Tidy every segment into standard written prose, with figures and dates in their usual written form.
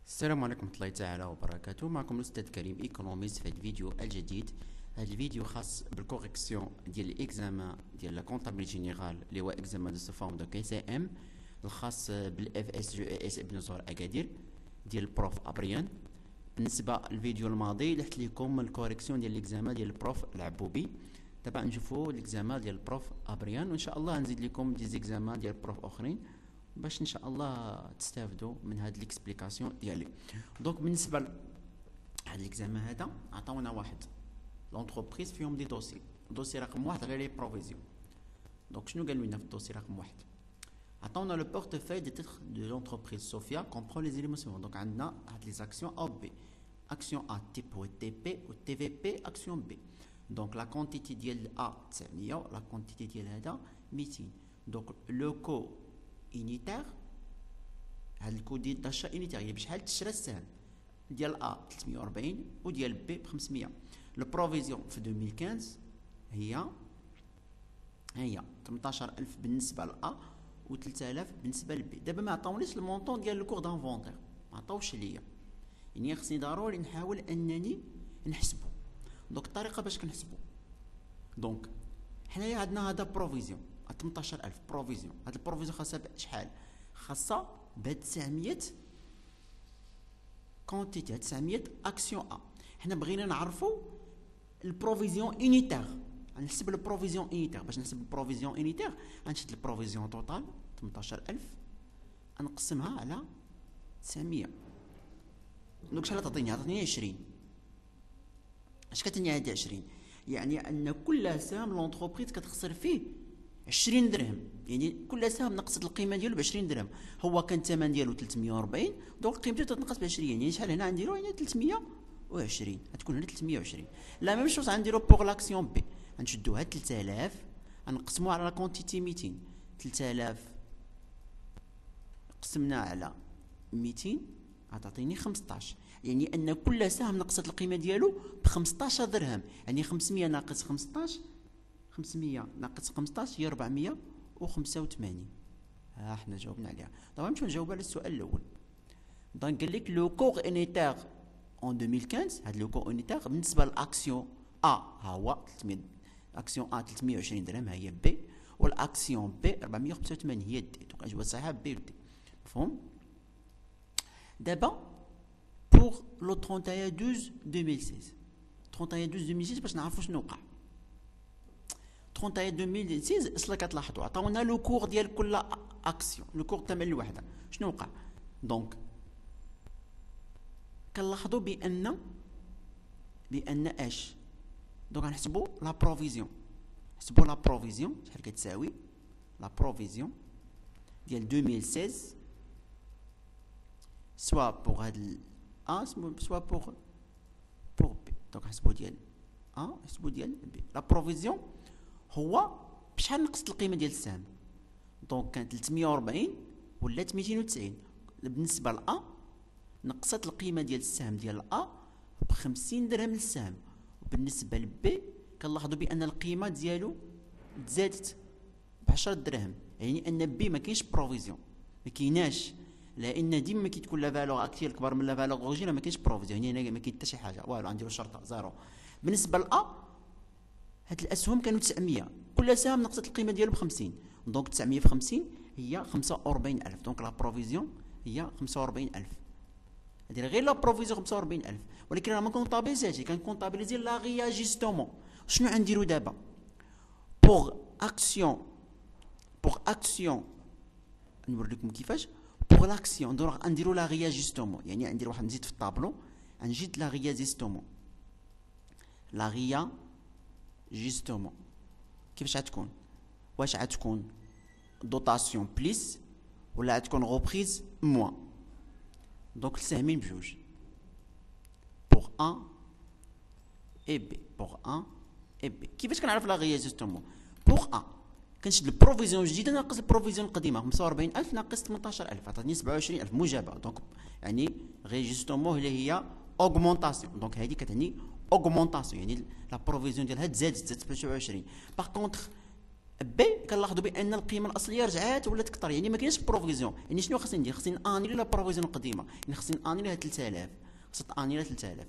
السلام عليكم ورحمة الله تعالى وبركاته. معكم الأستاذ كريم ايكونوميست في هذا الفيديو الجديد. هذا الفيديو خاص بالكوريكسيون ديال الاكزامان ديال لا كونطابيلتي جينيرال اللي هو اكزامان دو فورم دو كي سي ام الخاص بالاف اس جو اس ابن زهر اكادير ديال البروف ابريان. بالنسبة للفيديو الماضي لحت لكم الكوريكسيون ديال الاكزامان ديال البروف العبوبي. دابا نشوفوا الاكزامان ديال البروف ابريان، وان شاء الله نزيد لكم دي زيكزامان ديال البروف اخرين باش ان شاء الله تستافدوا من هاد ليكسبليكاسيون ديالي. دونك بالنسبه لهاد ليكزامان هذا عطاونا واحد لونتربريز فيهم دي دوسي رقم واحد غير لي بروفيزيون. دونك شنو قالوا لنا في الدوسي رقم واحد؟ عطاونا لو بورتفeuille دي تيتر دو لونتربريز صوفيا كومبرون لي زيليمون سيفون. دونك عندنا هاد لي زاكسيون او بي، اكسيون ا تيب هو تي بي و تي في بي اكسيون بي. دونك لا كونتيتي ديال ا 900 و لا كونتيتي ديال هذا 200. دونك لو كو انيتير، هاد الكود ديال الداشا انيتير هي بشحال تشرى السهم ديال ا 340 وديال بي ب 500. لو بروفيزيون في 2015 هي 18000 بالنسبه ل ا و 3000 بالنسبه ل بي. دابا ما عطاونيش المونطون ديال الكور دانفونتير، ما عطاوش ليا، يعني خصني ضروري نحاول انني نحسبو. دونك الطريقه باش كنحسبو، دونك حنايا عندنا هذا بروفيزيون 18000 بروفيزيون. هاد البروفيزيون خاصها شحال؟ خاصها بهاد 900 كونتيتي، 900 اكسيون ا. حنا بغينا نعرفوا البروفيزيون انيتير، غنحسب البروفيزيون انيتير. باش نحسب البروفيزيون انيتير غنشد البروفيزيون توتال 18000 نقسمها على 900. دونك شحال تعطيني؟ عطيني 20. اش كتعني هادي 20؟ يعني ان كل سهم لونتربريز كتخسر فيه 20 درهم، يعني كل سهم نقصت القيمه ديالو ب 20 درهم. هو كان الثمن ديالو 340، دونك قيمته تتنقص ب 20. يعني شحال هنا غنديرو؟ يعني 320 غتكون هنا 320. لا ميم شوز غنديرو بوغ لاكسيون بي، غنشدو هاد 3000 غنقسموها على لا كونتيتي 200. 3000 قسمنا على 200 غتعطيني 15. يعني ان كل سهم نقصت القيمه ديالو ب 15 درهم. يعني 500 ناقص 15، 500 ناقص 15 هي 485. ها حنا جاوبنا عليها. طبعا نمشيو نجاوبوا على السؤال الاول. دونك قال لك لو كور انيتير اون 2015، هاد لو كور انيتير بالنسبه للاكسيون ا ها هو 300، اكسيون ا 320 درهم ها هي بي، والاكسيون بي 485 هي دي. دونك الاجوبه الصحيحه بي و دي. مفهوم؟ دابا بوغ لو 31/12/2016، 31/12/2016 باش نعرفوا شنو وقع. 31/2016 اصلا كتلاحظوا عطاونا لو كور ديال كل اكسيون، لو كور الثمن الوحده شنو وقع. دونك كنلاحظوا بان اش، دونك غنحسبوا لا بروفيزيون. نحسبوا لا بروفيزيون شحال كتساوي لا بروفيزيون ديال 2016 سوا بوغ هاد ا سوا بوغ بي. دونك نحسبوا ديال ا نحسبوا ديال بي. لا بروفيزيون هو بشحال نقصت القيمه ديال السهم. دونك كانت 340 ولات 290. بالنسبه ل نقصت القيمه ديال السهم ديال ا ب 50 درهم للسهم. وبالنسبه لبي كنلاحظوا بان القيمه ديالو تزادت ب 10 درهم. يعني ان بي ما كاينش بروفيزيون، ما كايناش، لان ديما كتكون لا فالور اكتيف كبر من لا فالور اوريجينال، ما كاينش بروفيزيون. يعني هنا ما كاين حتى شي حاجه والو، غنديرو شرطه زيرو. بالنسبه ل هاد الاسهم كانوا 900، كل سهم نقصت القيمه ديالو ب 50. دونك 900 في 50 هي 45000. دونك لا بروفيزيون هي 45000. هادي غير لا بروفيزيون 45000. ولكن راه ما كونطابيليزيش، كنكونطابيليزي لا رياجيستومون. شنو غنديرو دابا؟ بوغ اكسيون نوريكم كيفاش. بوغ لاكسيون نديرو لا رياجيستومون، يعني ندير واحد، نزيد في الطابلو نجيد لا رياجيستومون. لا ريا جيستومون كيفاش غتكون؟ واش غتكون دوطاسيون بليس ولا غتكون غوبريز موان؟ دونك السهمين بجوج، بوغ ان اي بي، بوغ ان اي بي. كيفاش كنعرف لا رياجيستومون؟ بوغ ان كنشد البروفيزيون الجديده ناقص البروفيزيون القديمه، 45000 ناقص 18000 عطاتني 27000 موجبه. دونك يعني ريجيستومون اللي هي اوغمونطاسيون. دونك هذه كتعني اوغمونطاسيون، يعني لا بروفيزيون ديالها تزادت ب 27. باغ كونطخ بي كنلاحظوا بان القيمه الاصليه رجعات ولات كثر، يعني ما كاينش بروفيزيون. يعني شنو خصني ندير؟ خصني انيلي لا بروفيزيون القديمه، يعني خصني انيلي 3000، خصني انيلي 3000.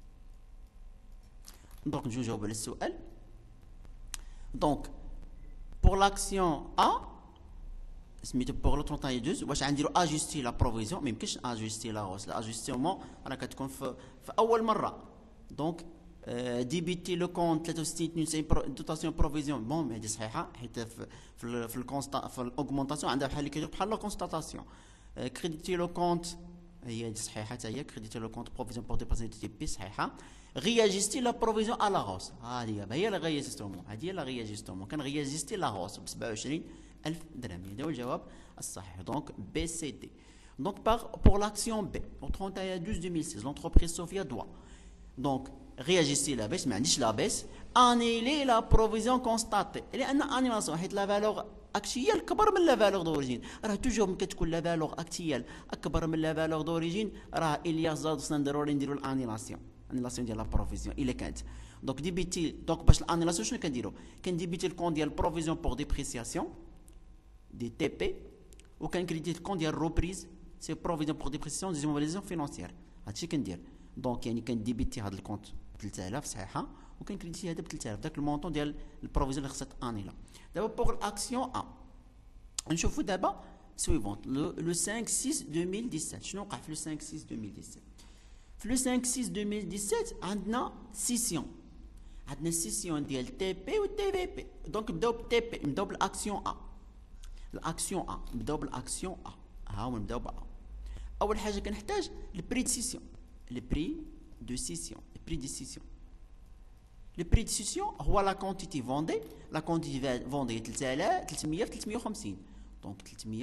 دونك نجيو نجاوب على السؤال. دونك بور لاكسيون ا سميتو بور لو 31/12 واش غنديرو اجوستي لا بروفيزيون؟ ما يمكنش اجوستي لا هوس، الاجوستيمون راه كتكون في اول مره. دونك ديبيتي لو كونت 63 دوتاسيون بروفيزيون، بون هذه صحيحه حيت في الكونستا في الاوغمونطاسيون عندها بحال اللي كيدير بحال لا كونستاتاسيون. كريديتي لو كونت هي هذه صحيحه حتى هي، كريديتي لو كونت بروفيزيون بور ديباسي دي بي صحيحه. غياجيستي لا بروفيزيون ا لا هوس، هذه هي لا غياجيستومون، هذه هي لا غياجيستومون، كان غياجيستي لا هوس ب 27000 درهم. هذا هو الجواب الصحيح. دونك بي سي دي. دونك pour l'action B au 31/12/2016 l'entreprise Sofia doit donc réajuster la baisse، ما عنديش لا baisse، annuler la provision constatée لان انيلاسيون حيت لا فالور اكتيال كبر من لا فالور دوريجين. راه توجور ملي كتكون لا فالور اكتيال اكبر من لا فالور دوريجين راه الياس زاد خصنا ضروري نديرو الانيلاسيون، انيلاسيون ديال لا بروفيزيون الا كانت. دونك ديبيتي دونك باش الانيلاسيون شنو كنديرو؟ كنديبيتي الكون ديال بروفيزيون بور ديبريسياسيون دي تي بي، وكنكريديتي الكون ديال روبريز سي بروفيزيون بور ديبريسياسيون دي زيموبيليزاسيون فينونسيير. هادشي كندير. دونك يعني كنديبيتي هاد الكونت 3000 صحيحه، وكنكريديتي هذا ب 3000 داك المونطون ديال البروفيزيون اللي خصها انيلا. دابا بوغ الاكسيون ا نشوفوا دابا سويفونت لو 5/6/2017 شنو وقع في لو 5/6/2017. في لو 5/6/2017 عندنا سيسيون، عندنا السيسيون ديال تي بي و تي في بي. دونك نبداو بالتي بي، نبداو بالاكسيون ا. الاكسيون ا نبداو بالاكسيون ا، ها هو نبداو بها. اول حاجه كنحتاج البري دو سيسيون، لي بري دو سيسيون، لي بري دو سيسيون. لو بري دو سيسيون هو لا كونتيتي فوندي، لا كونتيتي فوندي 300 في 350، دونك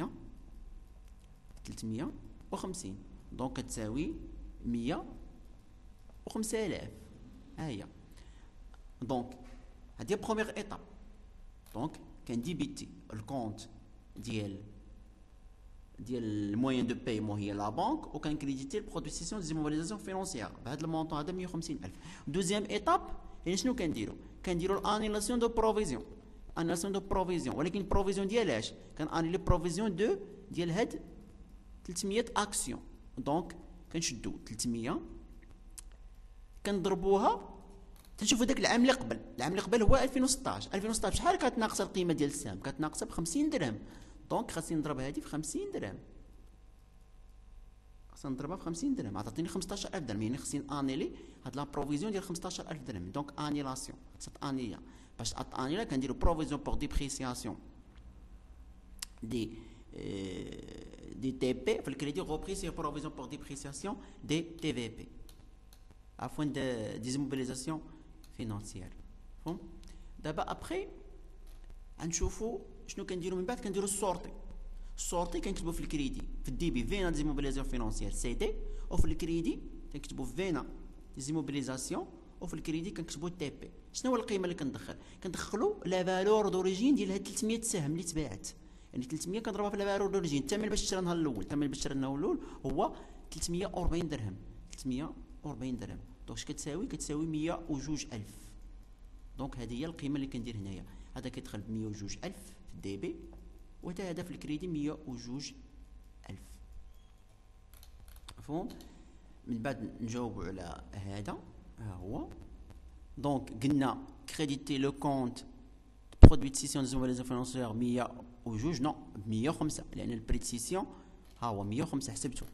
350 دونك كتساوي 105,000. ها هي. دونك هادي بروميير ايطاب. دونك كنديبيتي الكونت ديال الموين دو بايمون هي لا بانك، وكنكريديتي البرودوسيسيون دي زيموبيليزاسيون فينونسيير بهذا المونطون هذا 150,000. دوزيام ايطاب يعني شنو كنديرو؟ كنديرو الانيلاسيون دو بروفيزيون، انيلاسيون دو بروفيزيون، ولكن البروفيزيون ديالاش؟ كنانيلي بروفيزيون دو ديال هاد 300 اكسيون. دونك كنشدو 300 كنضربوها تنشوفوا داك العام اللي قبل، العام اللي قبل هو 2016. 2016 شحال كتناقص القيمه ديال السهم؟ كتناقص ب 50 درهم. دونك خاصني نضرب هذه في 50 درهم، خاصني نضربها في 50 درهم، عطاتني 15,000 درهم. يعني خاصني انيلي هاد لا بروفيزيون ديال 15,000 درهم. دونك انيلاسيون خاصها انيلا. باش انيلا كنديرو بروفيزيون بور ديبريسياسيون دي تي بي في الكريدي غوبري سي بروفيزيون بور ديبريسياسيون دي تي في بي عفوا دي زيموبيليزاسيون فينونسيير. فهم؟ دابا ابخي غنشوفوا شنو كنديروا من بعد. كنديروا السورتي. السورتي كنكتبوا في الكريدي في الدي بي فينا ديزيموبيليزاسيون فينونسيير سي دي، وفي الكريدي كنكتبوا فينا ديزيموبيليزاسيون، وفي الكريدي كنكتبوا تي بي. شنو هو القيمه اللي كندخلوا لا فالور دوريجين ديال هاد 300 سهم اللي تباعت. يعني 300 كنضربها في لا فالور دوريجين، الثمن باش شرا النهار الاول، الثمن باش شرا النهار الاول هو 340 درهم. 340 درهم دونك اش كتساوي؟ كتساوي 102,000. دونك هذه هي القيمه اللي كندير هنايا. هذا كيدخل ب 102,000 في الدي بي، وحتى هذا في الكريدي 102,000. مفهوم؟ من بعد نجاوبوا على هذا. ها هو. دونك قلنا كريديتي لو كونت برودوي دو سيسيون دي زيموبيليزاسيون فينونسيير 102 نو 105 لان البري دو سيسيون ها هو 105 حسبته.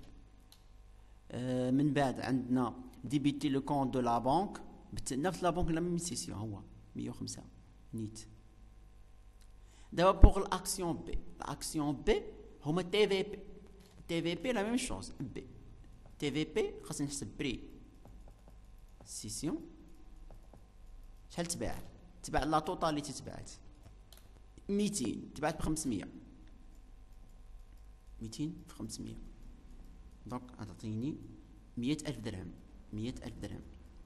من بعد عندنا ديبيتي لو كونت دو لا بانك نفس لا بانك لا ميم سيسيون هو 105 نيت. دابا بوغ الاكسيون بي، الاكسيون بي هما تي في بي. تي في بي لا ميم شوز بي. تي في بي خاصني نحسب بري سيسيون شحال تباع لا توتاليتي تباعت 200 تباعت ب 500 200 في 500 دونك غتعطيني 100,000 درهم. 100,000 درهم.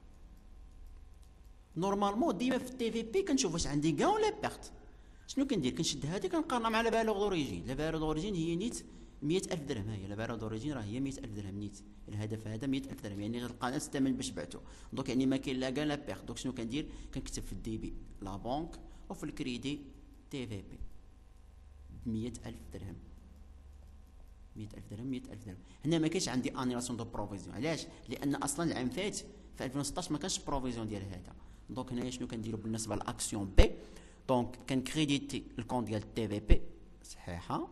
نورمالمون ديما في التي في بي كنشوف واش عندي كان ولا بيرت. شنو كندير؟ كنشد هذه كنقارنها مع لا فالور دوريجين. لا فالور دوريجين هي نيت 100,000 درهم. ها هي لا فالور دوريجين راه هي 100,000 درهم نيت. الهدف هذا 100,000 درهم، يعني غنلقى نفس الثمن باش بعته. دونك يعني ما كاين لا كان لا بيرت. دونك شنو كندير؟ كنكتب في الدي بي لا بانك، وفي الكريدي تي في بي ب 100,000 درهم. 100,000 درهم 100,000 درهم. هنا ما كاينش عندي انيلاسيون دو بروفيزيون. علاش؟ لان اصلا العام فات في 2016 ما كانش بروفيزيون ديال هذا. دونك هنايا شنو كنديروا بالنسبه لاكسيون بي؟ دونك كنكريديتي الكونت ديال تي في بي صحيحه،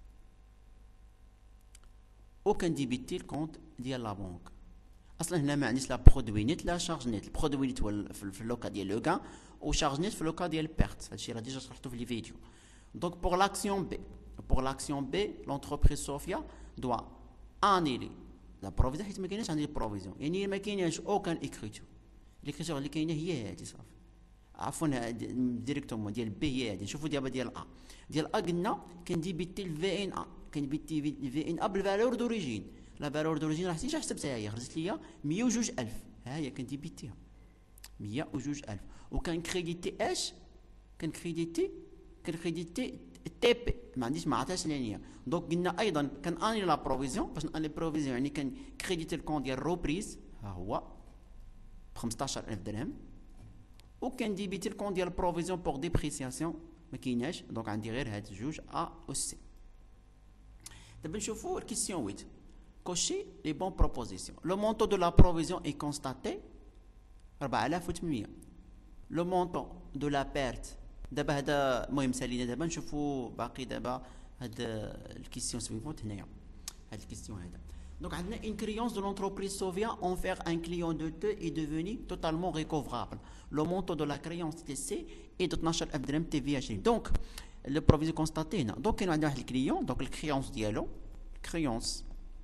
وكنديبيتي الكونت ديال لا بنك. اصلا هنا ما عنديش لا برودوي نيت لا شارج نيت. البرودوي نيت هو في اللوكا ديال لو كان، وشارج نيت في اللوكا ديال بيرت. هادشي راه ديجا شرحته في لي فيديو. دونك بور لاكسيون بي لونتربريز صوفيا دوا انيلي لا بروفيزيون حيت ما كايناش عندي البروفيزيون، يعني ما كايناش اوكان اكريتور. ليكريتور اللي كاينه هي هادي صافي. عفوا ديريكتومون ديال بي هي هادي. نشوفوا دابا ديال ا قلنا كنديبيتي الفي ان ا، كنديبيتي الفي ان ا بالفالور دوريجين. لا فالور دوريجين راه حتى حسبتها هي، خرجت ليا 102,000. ها هي كنديبيتيها 102,000. وكنكريديتي اش؟ كنكريديتي تي بي. ما عنديش، ما عطاش لينيا. دونك قلنا ايضا كناني لا بروفيزيون. باش ناني بروفيزيون يعني كنكريديتي الكونت ديال روبريز، ها هو ب 15,000 درهم. وكنديبيتي الكونت ديال بروفيزيون بور ديبريسياسيون ما كايناش. دونك عندي غير هاد جوج ا و سي. دابا نشوفوا الكيسيون 8. Cocher les bonnes propositions. Le montant de la provision est constaté 4,800. Le montant de la perte دابا هذا المهم سالينا. دابا نشوفوا باقي دابا هاد الكيسيون سويفونت هنايا. هاد الكيسيون هذا. Donc عندنا une créance de l'entreprise Sovia envers un client de te est devenu totalement recouvrable. Le montant de la créance laissée est de 12,000 درهم تي في 20. Donc le provision constaté هنا. Donc كاين عندنا واحد الكليون. Donc الكريونس ديالو كريونس.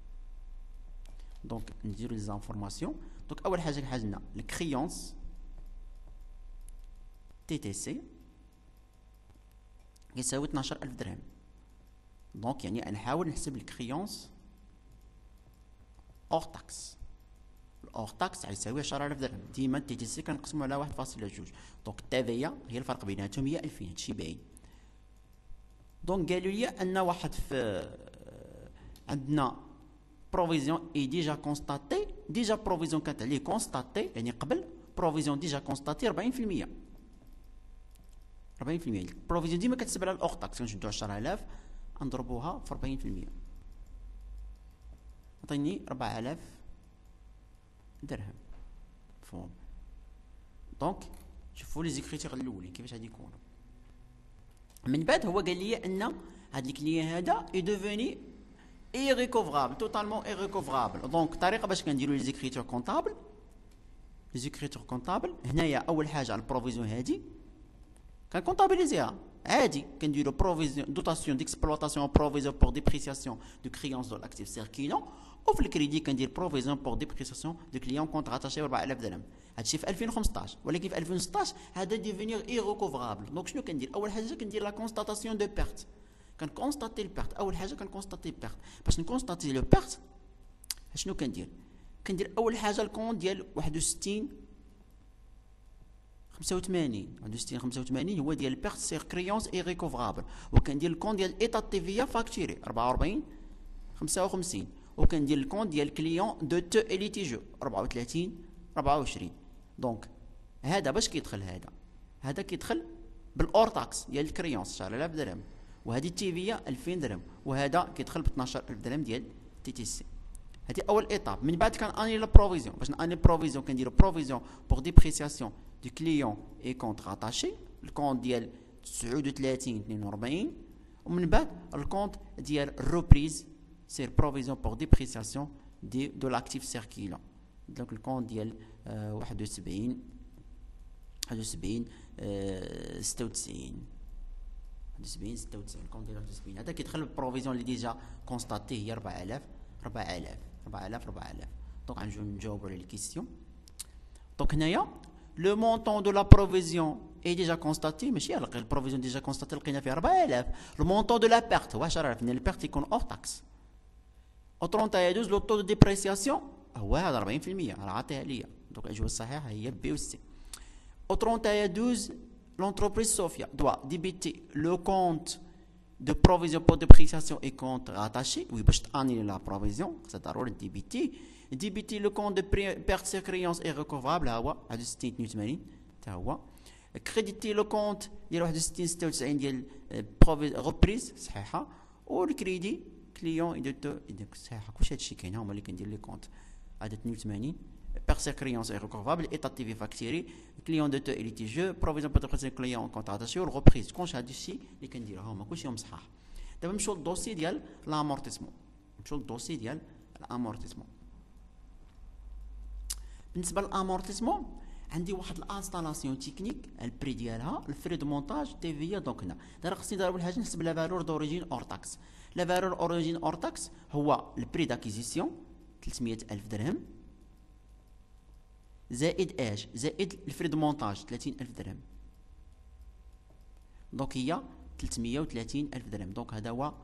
دونك نديرو لي زانفورماسيون. دونك اول حاجه حاجنا الكريونس تي تي سي يساوي 12,000 درهم. دونك يعني نحاول نحسب الكريونس اور تاكس. الاور تاكس غيساوي 10,000 درهم. ديما تي تي سي كنقسمو على 1.2. دونك التافيه هي الفرق بيناتهم هي 2000. هادشي باين. دونك قالوا لي ان واحد في عندنا provision est déjà constatée. déjà provision كانت عليه constatée يعني قبل provision déjà constatée 40%. 40%. provision ديما كتحسب على الاوغ تاكس. كنشدو 10,000 نضربوها في 40%. عطيني 4,000 درهم. مفهوم؟ دونك شوفوا لي زيكريتير الاولين كيفاش غادي يكونوا. من بعد هو قال لي ان هاد الكليان هذا اي دوفوني irrécouvrable, totalement irrécouvrable. Donc الطريقه باش كنديروا لي زيكريتور كونطابل. لي زيكريتور كونطابل هنايا اول حاجه على البروفيزيون هادي كنكونطابيليزيها عادي. كنديروا بروفيزيون دوتاسيون ديكسبلوطاسيون بروفيزيون بور ديبريسياسيون دو كريونس دو لاكتيف سيركيلون. وفي الكريدي كندير بروفيزيون بور ديبريسياسيون دو كليون كونت راتاشي ب 4,000 درهم. هادشي في 2015. ولكن في 2016 هذا ديفينير ايريكوفرابل. دونك شنو كندير؟ اول حاجه كندير لا كونستاتاسيون دو بيرت. كنكونستاتي البيرت. اول حاجه كنكونستاتي البيرت. باش نكونستاتي لو بيرت شنو كندير؟ كندير اول حاجه الكونت ديال 61 85. 61 85 هو ديال البيرت سير كريونس اي ريكوفرابل. وكندير الكونت ديال ايطا تي في فاكتوري 44 55. وكندير الكونت ديال كليون دو تو اي ليتيجو 34 24. دونك هذا باش كيدخل هذا كيدخل بالاور تاكس ديال الكريونس 10,000 درهم. وهذه التيفيه 2000 درهم. وهذا كيدخل ب 12,000 درهم ديال تي تي سي. هذه اول ايطاب. من بعد كناني لا بروفيزيون. باش ناني بروفيزيون كندير بروفيزيون بور ديبريسياسيون دو كليون اي كونت راتاشي. الكونت ديال 39 42. ومن بعد الكونت ديال الروبريز سير بروفيزيون بور ديبريسياسيون دو لاكتيف سيركيلون. دونك الكونت ديال 71 96 96 الكونت ديال 91. هذا كيدخل البروفيزيون اللي ديجا كونستاتي هي 4,000. دونك غنجيو نجاوبوا على الكيسيون. دونك هنايا لو مونطون دو لا بروفيزيون اي ديجا كونستاتي. ماشي غير البروفيزيون ديجا كونستاتي لقينا فيها 4,000. لو مونطون دو لا بيرت هو 10,000. لان البيرت يكون اور تاكس. او 32 لو طو دو ديبريسياسيون هو هذا 40%. راه عاطيها ليا. دونك الاجوبه الصحيحه هي بي و سي. او 32 l'entreprise Sofia doit débiter le compte de provision pour dépréciation et compte rattaché. Oui, باش تاني la provision c'est ضروري débiter le compte de perte sur créance et recovrable. ها هو 61 82 تا هو. كريديتي لو كونت ديال 61 96 ديال غوبريز صحيحه، والكريدي كليون ايديتو صحيحه. كلشي هادشي كاين، ها هما اللي كندير لي كونت. عدد 82 بيرسي كريونس اي ريكوفابل ايتا تي في فاكتيري كليون دو تو اي ليتيجو بروفيزيون بو تريسي كليون كونتراتاسيون الغوبريز. كلشي هاد الشيء اللي كنديرها هما كلشي هم صحاح. دابا نمشيو للدوسي ديال لامورتيسمون. نمشيو للدوسي ديال الامورتيسمون. بالنسبه للامورتيسمون عندي واحد الانستالاسيون تكنيك البري ديالها الفري دو مونتاج تي في. دونك هنا دابا خصني اول حاجه نحسب لا فالور دوريجين اور تاكس. لا فالور اوريجين اور تاكس هو البري داكيزيسيون 300,000 درهم زائد اش؟ زائد الفري دو مونتاج 30,000 درهم. دونك هي 330,000 درهم. دونك هذا هو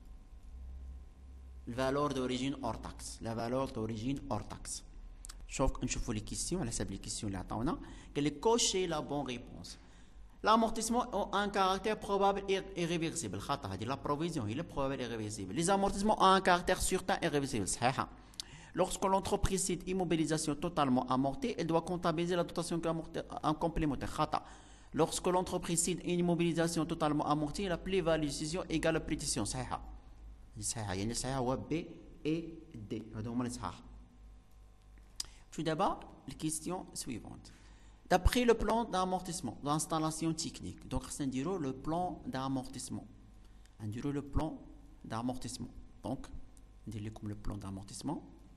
الفالور دوريجين اور تاكس. لا فالور دوريجين اور تاكس. شوف نشوفوا لي كيسيون على حسب لي كيسيون اللي عطاونا. قال لك كوشي لا بون ريبونس. L'amortissement ont un caractère probable et irréversible. خطأ هذه لا بروفيزيون هي probable et irréversible. Les amortissements ont un caractère certain et irréversible. صحيحة. Lorsque l'entreprise cite immobilisation totalement amortie, elle doit comptabiliser la dotation en complémentaire. خطأ. Lorsque l'entreprise cite une immobilisation totalement amortie, la plus-value décision égale la précision. صحيحة. صحيحة يعني صحيحة هو B et D. هذا هما اللي صحاح. Tout d'abord, la question suivante. D'après le plan d'amortissement, d'installation technique, donc on dirait le plan d'amortissement. On dirait le plan d'amortissement. Donc, on dirait comme le plan d'amortissement.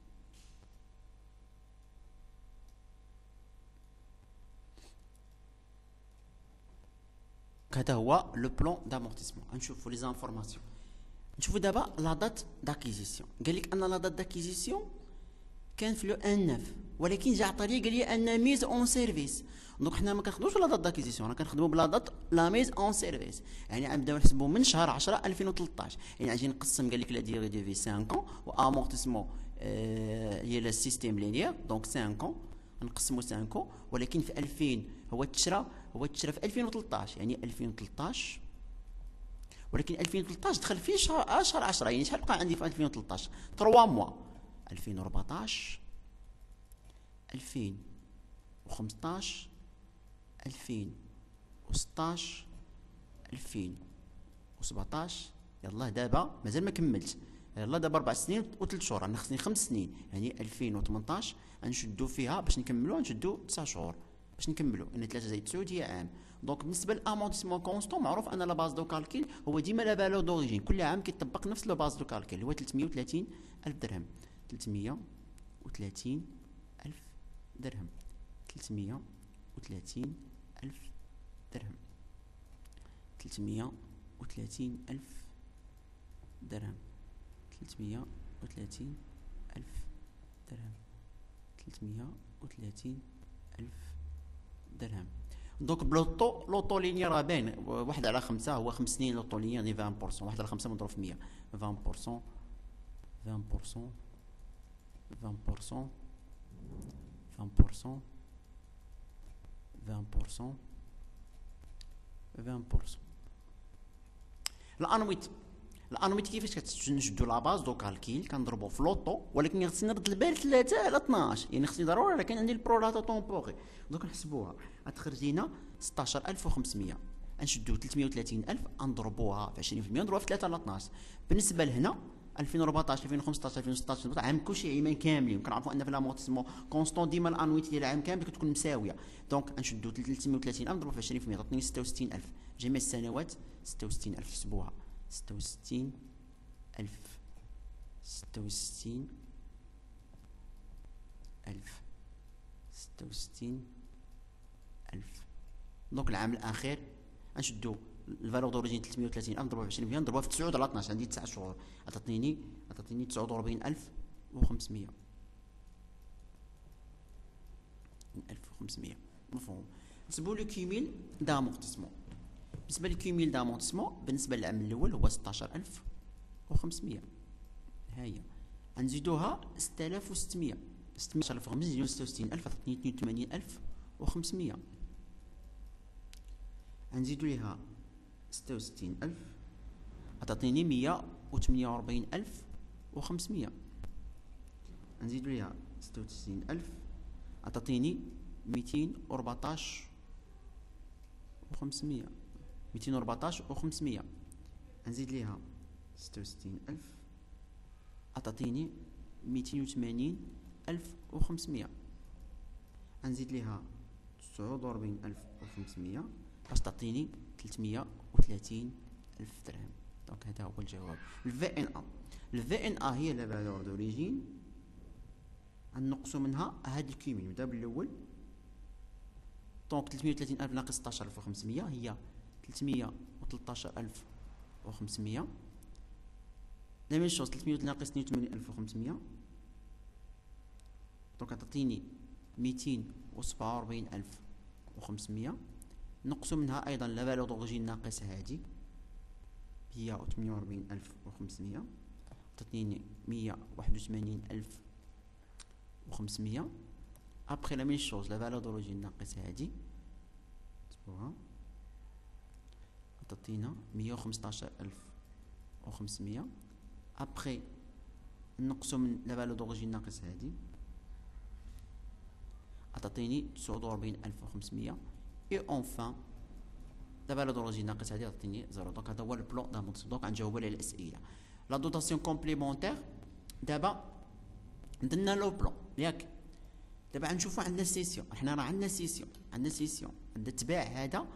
هذا هو le plan d'amortissement. نشوفوا les informations. نشوفوا دابا la date d'acquisition. قال لك ان la date d'acquisition كان في لو ان 9 ولكن جا عطاني قال لي ان ميز اون سيرفيس. دونك حنا ما كنخدموش بلا دات داكيزيسيون، راه كنخدموا بلا دات لا ميز اون سيرفيس. يعني غنبداو نحسبوا من شهر 10 2013. يعني غنجي نقسم قال لك لا ديغي دو في 5 ans و امورتيسمون هي السيستيم لينيير. دونك 5 ans نقسموا 5 ans، ولكن في 2000 هو تشرى في 2013. يعني 2013 ولكن 2013 دخل فيه شهر 10. يعني شحال بقى عندي في 2013؟ 3 موا. 2014 2015 2016 2017. يلا دابا مازال ما كملت. يلا دابا 4 سنين و3 شهور. انا خصني 5 سنين. يعني 2018 غنشدو فيها باش نكملو، غنشدو 9 شهور باش نكملو. يعني 3 زائد 9 هي عام. دونك بالنسبه للامونتيسمون كونستون معروف ان لا باز دو كالكيل هو ديما لا فالور دوريجين. كل عام كيطبق نفس لا باز دو كالكيل اللي هو 330,000 درهم. 330,000 درهم. 330,000 درهم. 330,000 درهم. 330,000 درهم. 330,000 درهم. دونك بلوطو لوطو ليني راه باين 1/5 هو 5 سنين. لوطو ليني يعني 20%. 1/5 مضروب في 100 20%. 20% 20% 20% 20% 20%. الانويت كيفاش كتنشدو لا باز دو كالكيل كنضربو في لوطو، ولكن خصني نرد البال 3 على 12. يعني خصني ضروري راه كاين عندي البروراتا طومبوري. دونك نحسبوها غتخرج لينا 16500. نشدو 330,000 نضربوها في 20% نضربوها في 3 على 12. بالنسبه لهنا 2014 2015 2016 عام كلشي عيمان كاملين. كنعرفوا ان في لامورتيسمون كونستون ديما الانويتي ديال العام كامل كتكون مساويه. دونك غنشدو 330,000 نضربو في 20% تعطيني 66,000 جميع السنوات. 66,000 حسبوها. 66,000 66,000 66,000. دونك العام الاخير غنشدو الفالور دوريجين 330,000 نضربوها في 20% نضربوها في 9 على 12. عندي 9 شهور غتعطيني 49,500. 1500 مفهوم. نحسبوا لو كيميل دامورتيسمون. بالنسبه للكيميل دامورتيسمون بالنسبه للعام الاول هو 16,500. ها هي غنزيدوها 6,600. 16,000 نزيدو 66,000 تعطيني 82,500. غنزيدو ليها 66,000 غتعطيني 148,500. نزيدو ليها 66,000 غتعطيني 214,000. و500 214 و500 نزيد ليها 66000 تعطيني 280500 نزيد ليها 49500 باش تعطيني 330000 درهم. دونك هذا هو الجواب. الفي ان ا، الفي ان ا هي لا فالور دوريجين، نقصوا منها هاد الكيمين. نبدا بالاول. دونك 330000 ناقص 16500 هي 313500. لا ميم شوز 300 ناقص 82500 دونك تعطيني 247500. نقصوا منها ايضا لا فالور دوريجين ناقص هادي هي 48500 تعطيني 181500. ابخي لا ميم شوز لا فالور دوريجين ناقص هادي تبوها تعطينا 115500. ابخي نقصوا من لا فالور دوريجين ناقص هادي تعطيني 49500. اي اونفان لا فالور دوريجين ناقص هادي تعطيني 0. دونك هذا هو البلان دامونطيسمون. دونك غنجاوبوا على الاسئله. لا دوتاسيون كومبليمونتير دابا درنا لو بلان ياك. دابا غنشوفوا عندنا سيسيون. حنا راه عندنا سيسيون، عندنا سيسيون عندنا تباع هذا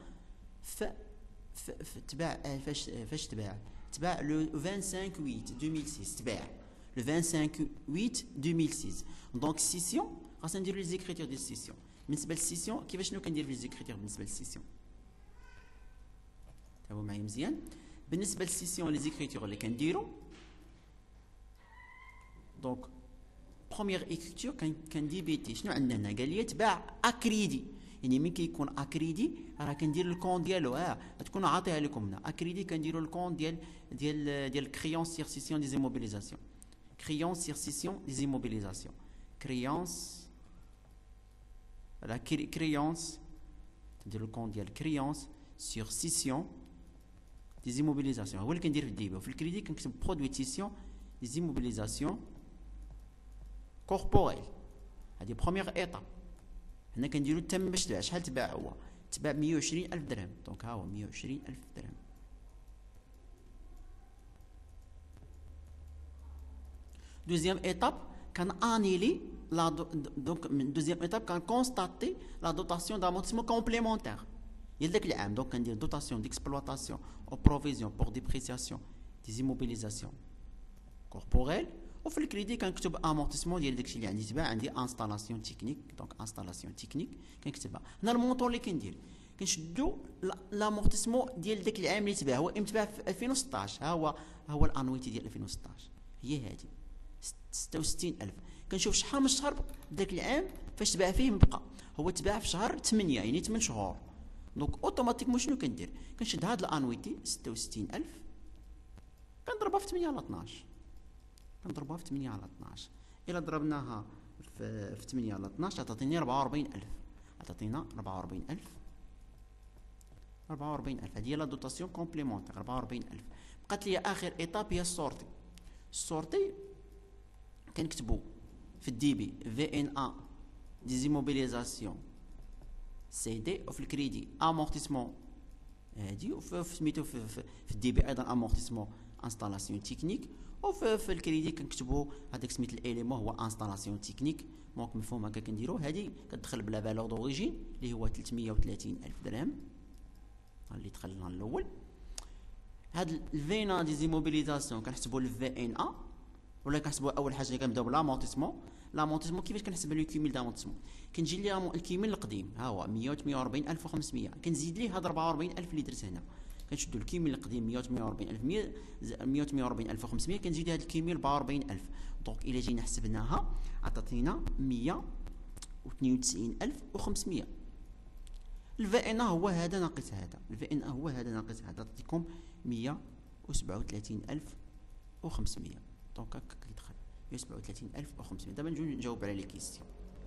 في تباع فاش تباع لو 25/8/2006 تباع لو 25/8/2006. دونك سيسيون خاصنا نديرو لي زيكريتور ديال السيسيون. بالنسبه للسيسيون كيفاش شنو كندير في لي زيكريتور بالنسبه للسيسيون؟ تابعوا معايا مزيان. بالنسبه للسيسيون لي زيكريتور اللي كنديرو دونك بروميير ايكريتور كنديبيتي شنو عندنا هنا؟ قال لي تباع اكريدي، يعني ملي كيكون اكريدي راه كندير الكون ديالو. تكون عاطيها لكم هنا. اكريدي كنديروا الكون ديال كريونس سير سيسيون دي زيموبيليزاسيون. كريونس سير سيسيون دي زيموبيليزاسيون. كريونس لا كريونس نديروا الكون ديال كريونس سير سيسيون دي زيموبيليزاسيون. هو اللي كندير في الديبه. وفي الكريدي كنكتب برودوي سيسيون دي زيموبيليزاسيون كوربوريل. هذه بروميير ايطاب. هنا كنديرو الثمن باش تباع. شحال تباع؟ هو تباع 120000 درهم. دونك ها هو 120000 درهم. دوزيام ايطاب كان انيلي لا دونك من دوزيام ايطاب كان كونستاتي لا دوتاسيون دامونتيسمون كومبليمونتير ديال داك العام. دونك كندير دوتاسيون ديكسبلواتاسيون او بروفيزيون بور ديبريسياسيون دي زيموبيليزاسيون كوربوريل. وفي الكريدي كنكتب امورتيسمون ديال داكشي اللي عندي تباع. عندي انستالاسيون تكنيك. دونك انستالاسيون تكنيك كنكتبها. هنا المونطور اللي كندير كنشدو لامورتيسمون ديال داك العام اللي تباع. هو امتباع في 2016. ها هو الانويتي ديال 2016 هي هذه 66000. كنشوف شحال من شهر داك العام فاش تباع فيه مبقى. هو تباع في شهر 8 يعني 8 شهور. دونك اوتوماتيكمون شنو كندير؟ كنشد هاد الانويتي 66000 كنضربها في 8 على 12. كنضربوها في 8 على 12. الا ضربناها في 8 على 12 تعطيني 44000. تعطينا 44000. هذه هي لا دوتاسيون كومبليمونتير 44000. بقات لي اخر ايطاب هي السورتي. السورتي كنكتبوا في الديبي في ان ا دي زيموبيليزاسيون سي دي. وفي الكريدي امورتيسمون هادي. وفي سميتو في الديبي ايضا امورتيسمون انستالاسيون تكنيك. وفي الكريدي كنكتبوا هذاك سميت الاليمون هو انستالاسيون تكنيك. دونك مفهوم هكا كنديرو. هذه كتدخل بلا فالور دوريجين اللي هو 330000 درهم اللي دخل لنا الاول. هاد الفينا دي زيموبيليزاسيون كنحسبوا الفي ان ا ولا كنحسبوا اول حاجه كنبداو بلامونتيسمون. لامونتيسمون كيفاش كنحسب لو كيميل دامونتيسمون؟ كنجي ليها الكيميل القديم ها هو 148500 كنزيد ليه هاد 44000 اللي درت هنا. كنشدوا الكيميل القديم 144500 كنزيد هاد الكيميل ب 40000. دونك الا جينا حسبناها عطاتينا 192500. الفي ان هو هذا ناقص هذا. الفي ان هو هذا ناقص هذا تعطيكم 137500. دونك هكا كيدخل 137500. دابا نجيو نجاوب على لي كيستيون.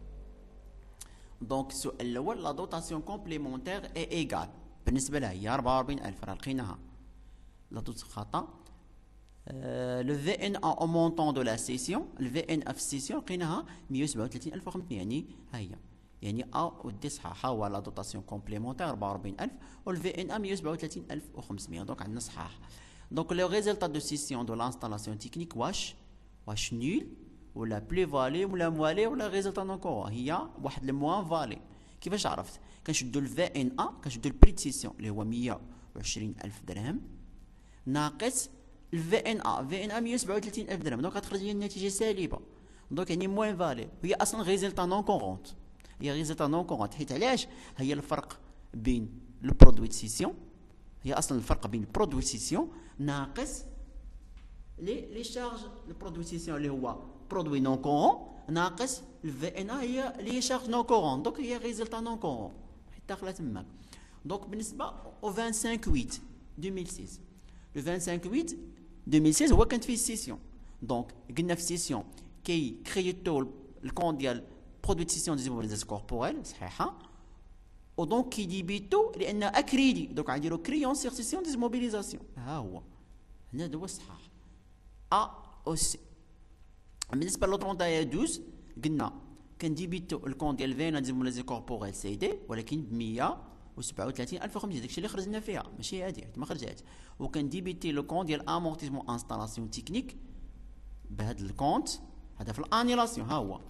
دونك السؤال الاول لا دوتاسيون كومبليمونتير اي ايغال بالنسبه لها هي 44000 راه لقيناها. لا دوت خطا. لو في ان او مونطون دو لا سيسيون. الفي ان اف سيسيون لقيناها 137500 يعني ها هي يعني ا ودي صحاح. ها هو لا دوتاسيون كومبليمونتير 44000 والفي ان ا 137500. دونك عندنا صحاح. دونك لو ريزولتا دو سيسيون دو لانستالاسيون تكنيك واش نول ولا بلي فالي ولا موالي ولا ريزولتا نون كورون، هي واحد الموان فالي. كيفاش عرفت؟ كنشدو الفي ان ا، كنشدو البري دو سيسيون اللي هو 120000 درهم ناقص الفي ان ا، في ان ا 137000 درهم، دونك غتخرج لي النتيجه سالبه. دونك يعني موان فالي. هي اصلا ريزولتا نون كورونت، هي ريزولتا نون كورونت. حيت علاش؟ هي الفرق بين البرودوي دو سيسيون، هي اصلا الفرق بين البرودوي دو سيسيون ناقص لي شارج. البرودوي سيسيون اللي هو برودوي نون كورون ناقص الفي ان ا هي لي شارج نون كورون، دونك هي ريزولتا نون كورون حيت داخله تماك. دونك بالنسبه او 25/8 2016، لو 25/8 2016 هو كانت فيه السيسيون. دونك قلنا في السيسيون كي كرييتو الكونت ديال برودوي سيسيون دي زيموبيليزاسيون كوربوريل صحيحه، ودونك كي ديبيتو لان اكريدي، دونك غنديرو كريون سيغ سيسيون دي زيموبيليزاسيون. ها هو هنا هذا هو الصحاح ا او سي. بالنسبه لو 31/12 قلنا كنديبيتو الكونت ديال فينا دي زيموبيليزاسيون كوربوريل سي دي، ولكن ب 137500. داكشي اللي خرجنا فيها ماشي هادي حيت ما خرجات. وكنديبيتي لو كونت ديال امورتيزمون انستالاسيون تكنيك بهاد الكونت هذا في الانيلاسيون. ها هو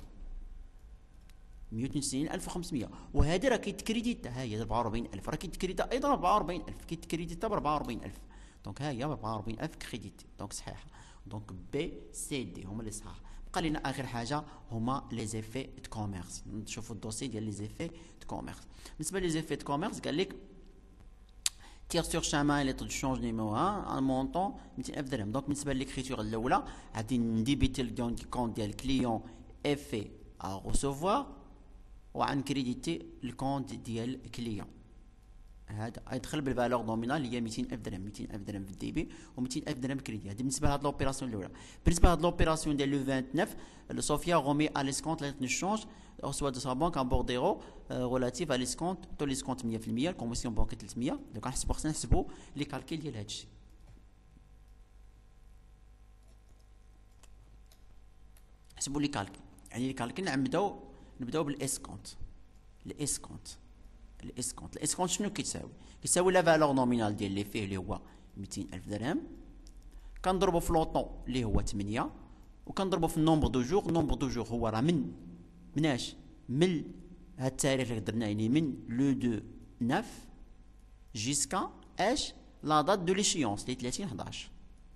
192500، وهذه راه كيتكريديتا. ها هي 44000 راه كيتكريديتا ايضا 44000، كيتكريديتا ب 44000. دونك ها هي ب 44000 كريديتي، دونك صحيحه. دونك بي سي دي هما اللي صحاح. بقى لنا اخر حاجه هما لي زيفي دو كوميرس. نشوفوا الدوسي ديال لي زيفي دو كوميرس. بالنسبه لي زيفي دو كوميرس قال لك تير سور شامان لي طو دو شونج نيميرو 1 ان مونطون 200000 درهم. دونك بالنسبه للكريتور الاولى غادي نديبيتي الكونت ديال كليون افي ا ريسيفوار وعن كريديتي الكونت ديال كليون. هذا يدخل بالفالور نومينال اللي هي 200000 درهم، 200000 درهم في الدي بي و200000 درهم كريدي. هذه بالنسبه لهاد لوبيراسيون الاولى. بالنسبه لهاد لوبيراسيون ديال لو 29 صوفيا رومي ا ليسكونت لا نشونج او سوا دو سا بانك ان بورديرو ريلاتيف ا ليسكونت تو ليسكونت 100%، الكوميسيون بانك 300. دونك نحسبوا خصنا نحسبوا لي كالكيل ديال هادشي. نحسبوا لي كالكيل، يعني لي كالكيل نبداو بالاسكونت. الاسكونت شنو كيتساوي؟ كيتساوي لا فالور نومينال ديال لي فيه اللي هو 200000 درهم، كنضربو في لوطون اللي هو 8، وكنضربو في النومبر دو جور. النومبر دو جور هو راه مناش من هاد التاريخ اللي درنا، يعني من لو دو 9 جيسكا اش لا دات دو ليشيونس اللي 30/11.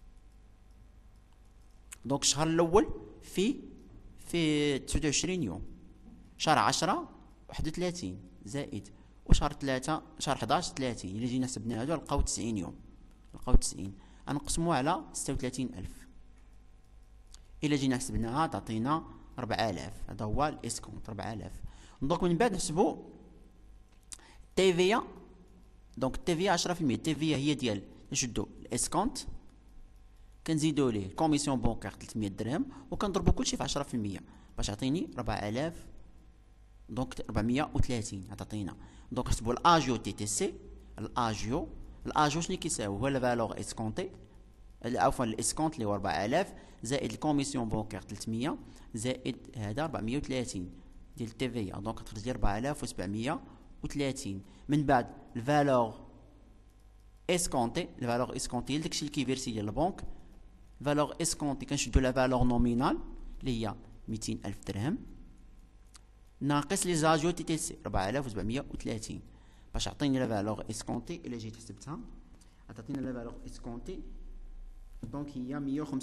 دونك الشهر الاول في 29 يوم، شهر 10 31 زائد، وشهر 3 شهر 11 30. الا جينا حسبنا هادو نلقاو 90 يوم، نلقاو 90 غنقسموه على 36000. الا جينا حسبناها تعطينا 4000. هذا هو الاسكونت 4000. دونك من بعد نحسبوا تيفيا. دونك التيفيا 10%. التيفيا هي ديال نشدو الاسكونت كنزيدو ليه الكوميسيون بونكار 300 درهم وكنضربو كلشي في 10% باش يعطيني 4000. دونك 430 غتعطينا. دونك نحسبوا الاجيو تي تي سي. الاجيو شنو كيساوي؟ هو الفالور اسكونتي، عفوا الاسكونت اللي هو 4000 زائد الكوميسيون بونكار 300 زائد هذا 430 ديال التي في. دونك تخرج لي 4730. من بعد الفالور اسكونتي داكشي اللي كيفيرسي ديال البنك. فالور اسكونتي كنشدو لا فالور نومينال اللي هي 200000 درهم ناقص لي زاجو تي تي سي 4730 باش يعطيني لا فالور اسكونتي. الا جيت حسبتها غتعطينا لا فالور اسكونتي. دونك هي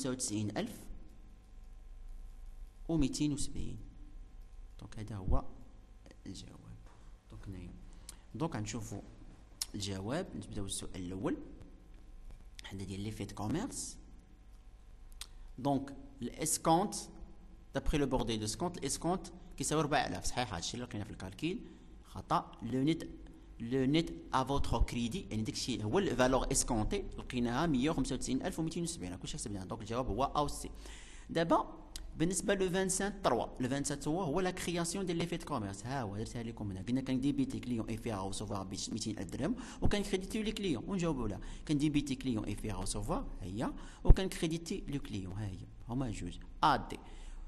195270. دونك هذا هو الجواب. دونك هنايا دونك غنشوفوا الجواب. نبداو السؤال الاول هذا ديال لي فيت كوميرس. دونك الاسكونت دابري لو بوردي دو سكونت الاسكونت كيساوي 4000 صحيح. هادشي اللي لقينا في الكالكيل خطا. لو نيت ا فوتر كريدي يعني داكشي هو الفالور اسكونتي لقيناها 195270 كلشي حسبناها. دونك الجواب هو او سي. دابا بالنسبه لو 27 هو لا كرياسيون ديال لي فيت كوميرس. ها هو درتها لكم هنا. قلنا كنديبيتي كليون اي فيها ريسيفوار ب 200000 درهم وكنكريديتيو لي كليون ونجاوبوا لها. كنديبيتي كليون اي فيها ريسيفوار ها هي وكنكريديتي لو كليون ها هي هما جوج ا دي.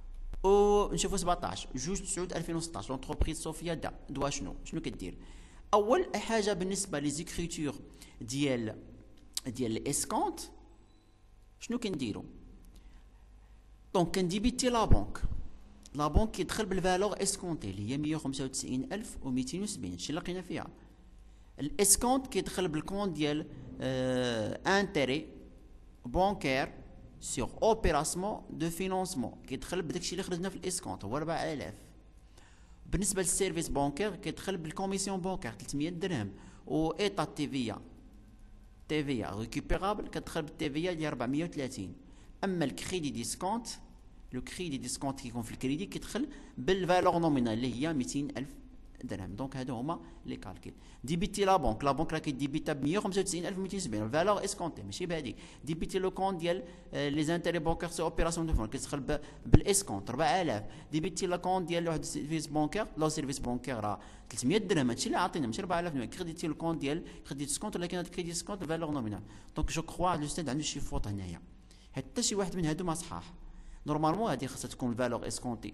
ونشوفوا 17 جوج تسعود 2016 لونتربريز صوفيا دوا شنو كدير. اول حاجه بالنسبه لي زيكريتور ديال الاسكونت شنو كنديروا؟ دونك كنديبيتي لا بونك كيدخل بالفالور اسكونتي اللي هي 195270 هادشي اللي لقينا فيها. الاسكونت كيدخل بالكونت ديال انتيري بونكير سور اوبيراسيون دو فينونسمون، كيدخل بداكشي اللي خرجنا في الاسكونت هو 4000. بالنسبه للسيرفيس بونكير كيدخل بالكوميسيون بونكير 300 درهم، و ايطا تيفيا ريكوبيرابل كتدخل بالتيفيا ديال 430. اما الكريدي ديسكونت لو كريدي ديسكونت كيكون في الكريدي كيدخل بالفالور نومينال اللي هي 200,000 درهم. دونك هادو هما لي كالكيل. ديبيتي لا بونك راه كيديبيتا ب 195270 الفالور اسكونتي ماشي بهاديك. ديبيتي لو كونت ديال لي زانتيري بونكير سو اوبيراسيون دو فون كيدخل بالاسكونت 4000. ديبيتي لا كونت ديال واحد السيرفيس بونكير لو سيرفيس بونكير راه 300 درهم هادشي اللي عاطينا ماشي 4000. كريديتي لو كونت ديال كريدي ديسكونت ولكن هاد كريدي ديسكونت الفالور نومينال. دونك جو كخوا الاستاذ عنده شي فوط هنايا، حتى شي واحد من هادو ما صحاح. نورمالمون هادي خاصها تكون الفالور اسكونتي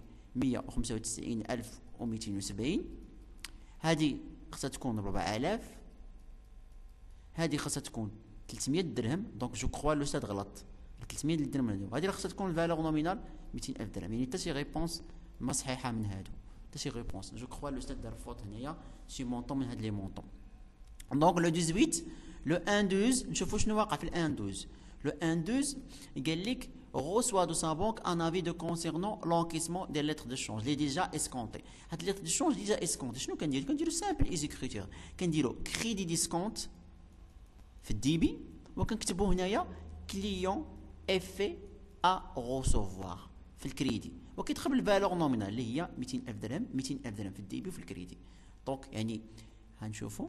195270، هادي خاصها تكون 4000، هادي خاصها تكون 300 درهم. دونك جو كخوا الاستاذ غلط 300 درهم هادو. هادي راه خاصها تكون الفالور نومينال 200,000 درهم، يعني حتى شي ريبونس ما صحيحه من هادو، حتى شي ريبونس. جو كخوا الاستاذ دار فوت هنايا شي مونطون من هاد لي مونطون. دونك لو 18 لو 112 نشوفوا شنو واقع في ال 112. لو 112 قال لك reçoit de sa banque un avis de concernant l'encaissement des lettres de change اللي ديجا اسكونتي. هاد لي lettres de change ديجا اسكونتي. شنو كنديرو سامبل ايزيكريتور، كنديرو كريدي ديسكونت في الديبي وكنكتبو هنايا كليون افي ا ريسوفوار في الكريدي، وكيدخل بالفالور نومينال اللي هي 200,000 درهم 200,000 درهم في الديبي وفي الكريدي. دونك يعني هنشوفو.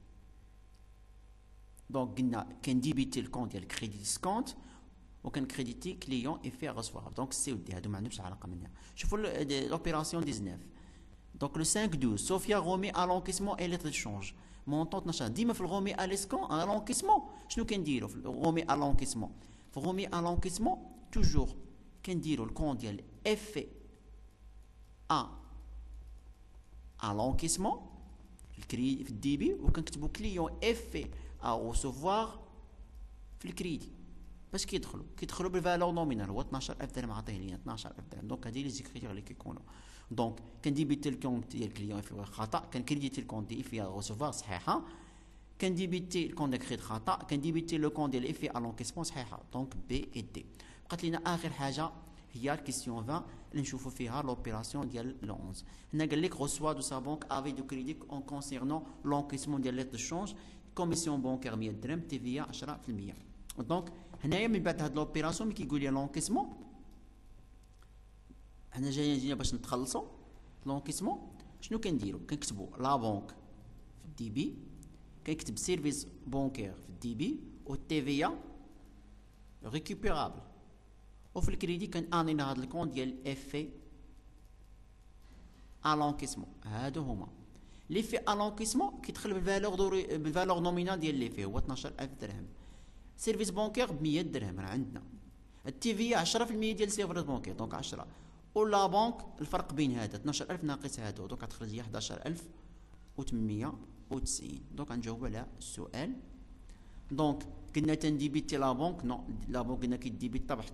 دونك قلنا كنديبيتي الكونت ديال الكريدي ديسكونت وكنكريديتي كليون افي ريسوار. دونك سي ودي هادو ما عندهمش علاقه منها. شوفوا لوبيراسيون 19. دونك لو 5 12 صوفيا غومي ا لونكيسمون اي ليتر دو شونج مونطون 12. ديما في الغومي ا ليسكون ا لونكيسمون شنو كنديروا في الغومي ا لونكيسمون؟ في الغومي ا لونكيسمون توجور كنديروا الكونت ديال افي ا لونكيسمون في الديبي وكنكتبوا كليون افي ا ريسوفوار في الكريدي. باش كيدخلوا بالفالور نومينال هو 12,000 درهم عاطيه لينا 12,000 درهم. دونك هادي لي زيكريتور اللي كيكونوا. دونك كنديبيتي الكونت ديال الكليون في خطا، كنكريديتي الكونت ديال في ريسوفوار صحيحه، كنديبيتي الكونت ديال كريد خطا، كنديبيتي لو كونت ديال افي ا لونكيسمون صحيحه. دونك بي اي دي. بقات لينا اخر حاجه هي الكيسيون 20 اللي نشوفوا فيها لوبيراسيون ديال لو 11. هنا قال لك reçoit de sa banque avis de crédit en concernant l'encaissement ديال lettre de change كوميسيون بونكير 100 درهم تيفيا 10%. دونك هنايا من بعد هاد لوبيراسيون ملي كيقول لي لونكيسمون حنا جينا باش نتخلصوا لونكيسمون شنو كنديروا؟ كنكتبوا لا بونك في الدي بي، كنكتب سيرفيس بونكير في الدي بي والتيفيا ريكوبيرابل، وفي الكريدي كنانينا هاد الكونت ديال افي ا لونكيسمون. هادو هما لي في ا لونكيسمون كيدخل بالفالور نومينال ديال لي في هو 12,000 درهم. سيرفيس بونكير ب 100 درهم راه عندنا. التيفيا 10% ديال سيرفيس بونكير دونك 10، ولا بونك الفرق بين هذا 12,000 ناقص هادو دونك غتخرج لي 11,890. دونك غنجاوبوا على السؤال. دونك كنا تنديبيتي لا بونك نو لا بونك قلنا كيديبيتا ب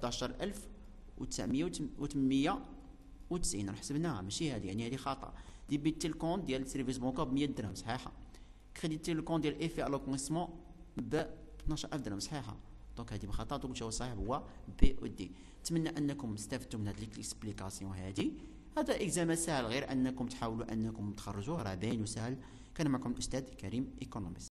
11,990 راه حسبناها ماشي هذه، يعني هذه خطا. ديبيتي الكونت ديال سيرفيس بونكير ب 100 درهم صحيحه، كريديتي الكونت ديال افي على كونسمون ب 12,000 درهم صحيحه. دونك هذه بخطا. دونك الجواب الصحيح هو بي او دي. نتمنى انكم استفدتوا من هذه الاكسبليكاسيون هذه. هذا اكزامان سهل، غير انكم تحاولوا انكم تخرجوه راه باين وسهل. كان معكم الاستاذ كريم ايكونوميست.